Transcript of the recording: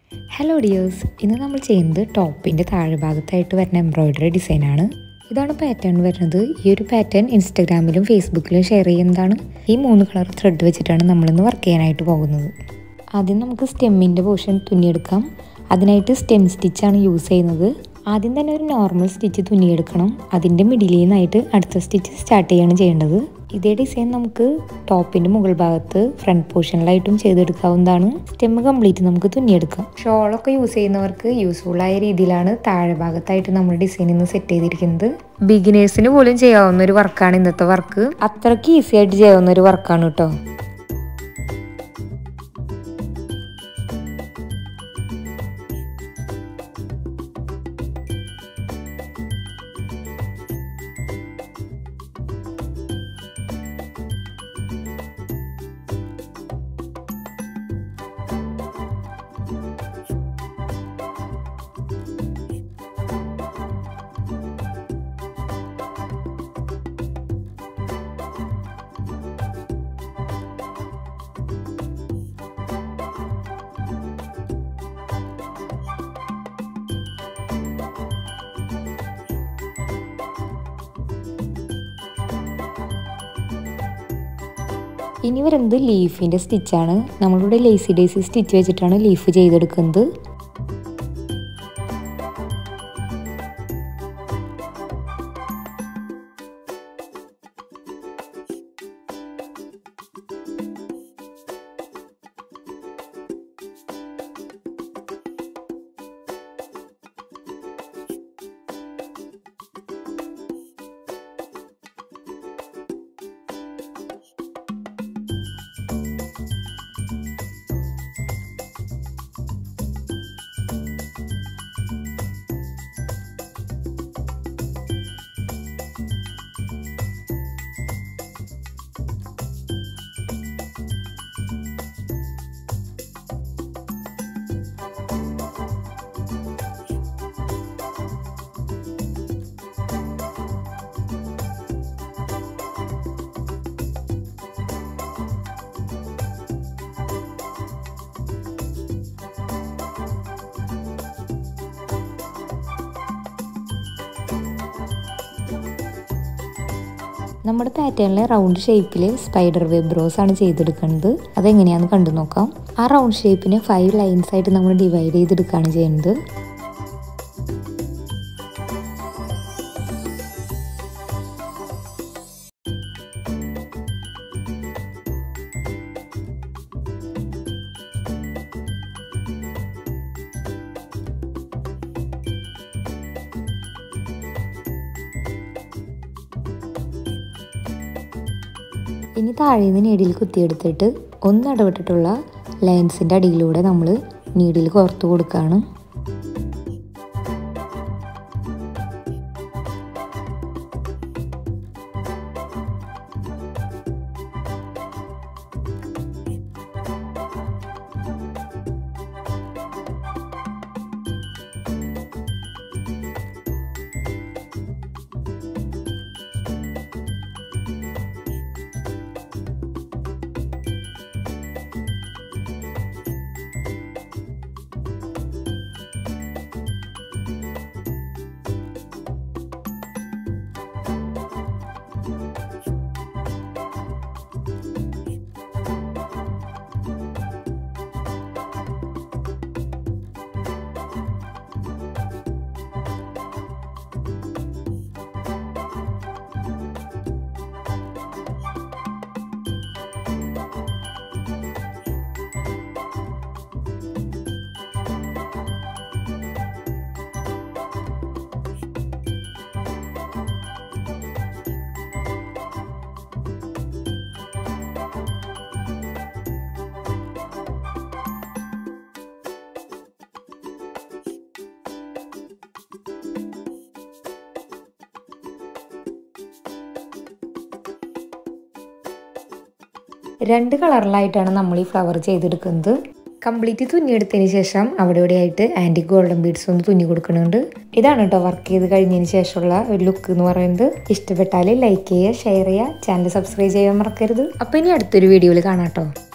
Hello dears, ഇന്ന് നമ്മൾ ചെയ്യുന്നത് ടോപ്പിന്റെ താഴെഭാഗത്തായിട്ട് വരുന്ന എംബ്രോയിഡറി ഡിസൈൻ ആണ്. ഇതാണ് പാറ്റേൺ വരുന്നത്. ഈ ഒരു പാറ്റേൺ ഇൻസ്റ്റാഗ്രാമിലും ഫേസ്ബുക്കിലും ഷെയർ ചെയ്യുന്നതാണ്. ഈ 3 കളർ ത്രെഡ് വെച്ചിട്ടാണ് നമ്മൾ ഇന്ന് വർക്ക് ചെയ്യാനായിട്ട് പോകുന്നത്. ആദ്യം നമുക്ക് സ്റ്റെമ്മിന്റെ പോർഷൻ തുന്നിയെടുക്കാം. അതിനായിട്ട് സ്റ്റെം സ്റ്റിച്ച് ആണ് യൂസ് ചെയ്യുന്നത്. ആദ്യം തന്നെ ഒരു നോർമൽ സ്റ്റിച്ച് തുന്നിയെടുക്കണം. അതിന്റെ മിഡിലിൽ നിന്നായിട്ട് അടുത്ത സ്റ്റിച്ച് സ്റ്റാർട്ട് ചെയ്യാണ് ചെയ്യേണ്ടത്. ഇതേ ഡിസൈൻ നമുക്ക് ടോപ്പിന്റെ മുകൾ ഭാഗത്ത് ഫ്രണ്ട് പോർഷനിലായിട്ടും ചെയ്തെടുക്കാവുന്നതാണ്. സ്റ്റെം കംപ്ലീറ്റ് നമുക്ക് തുന്നിയെടുക്കാം. ഷോളൊക്കെ യൂസ് ചെയ്യുന്നവർക്ക് യൂസ്ഫുൾ ആയ രീതിയിലാണ് താഴെ ഭാഗത്തായിട്ട് നമ്മൾ ഡിസൈൻ ഇന്ന് സെറ്റ് ചെയ്തിരിക്കുന്നത്. ബിഗിനേഴ്സിന് പോലും ചെയ്യാവുന്ന ഒരു വർക്കാണ് ഇന്നത്തെ വർക്ക്. അത്രയ്ക്ക് ഈസി ആയിട്ട് ചെയ്യാവുന്ന ഒരു വർക്കാണ് കേട്ടോ. ഇനി വരുന്നത് ലീഫിൻ്റെ സ്റ്റിച്ചാണ്. നമ്മളിവിടെ ലേസി ഡേസി സ്റ്റിച്ച് വെച്ചിട്ടാണ് ലീഫ് ചെയ്തെടുക്കുന്നത്. നമ്മുടെ പാറ്റേണിലെ റൗണ്ട് ഷേപ്പിൽ സ്പൈഡർ വെബ് റോസ് ആണ് ചെയ്തെടുക്കുന്നത്. അതെങ്ങനെയാണെന്ന് കണ്ടു നോക്കാം. ആ റൗണ്ട് ഷേപ്പിനെ 5 ലൈൻസ് ആയിട്ട് നമ്മൾ ഡിവൈഡ് ചെയ്തെടുക്കുകയാണ് ചെയ്യുന്നത്. ഇനി താഴെ നിന്ന് നീഡിൽ കുത്തിയെടുത്തിട്ട് ഒന്നിടവിട്ടിട്ടുള്ള ലൈൻസിൻ്റെ അടിയിലൂടെ നമ്മൾ നീഡിൽ കോർത്ത് കൊടുക്കുകയാണ്. രണ്ട് കളറിലായിട്ടാണ് നമ്മൾ ഈ ഫ്ലവർ ചെയ്തെടുക്കുന്നത്. കംപ്ലീറ്റ് തുന്നിയെടുത്തതിന് ശേഷം അവിടെ ഇവിടെയായിട്ട് ആൻറ്റിക് ഗോൾഡൻ ബീഡ്സ് ഒന്ന് തുന്നി കൊടുക്കുന്നുണ്ട്. ഇതാണ് കേട്ടോ വർക്ക് ചെയ്ത് കഴിഞ്ഞതിന് ശേഷമുള്ള ഒരു ലുക്ക് എന്ന് പറയുന്നത്. ഇഷ്ടപ്പെട്ടാൽ ലൈക്ക് ചെയ്യുക, ഷെയർ ചെയ്യുക, ചാനൽ സബ്സ്ക്രൈബ് ചെയ്യാൻ മറക്കരുത്. അപ്പോൾ ഇനി അടുത്തൊരു വീഡിയോയിൽ കാണാം കേട്ടോ.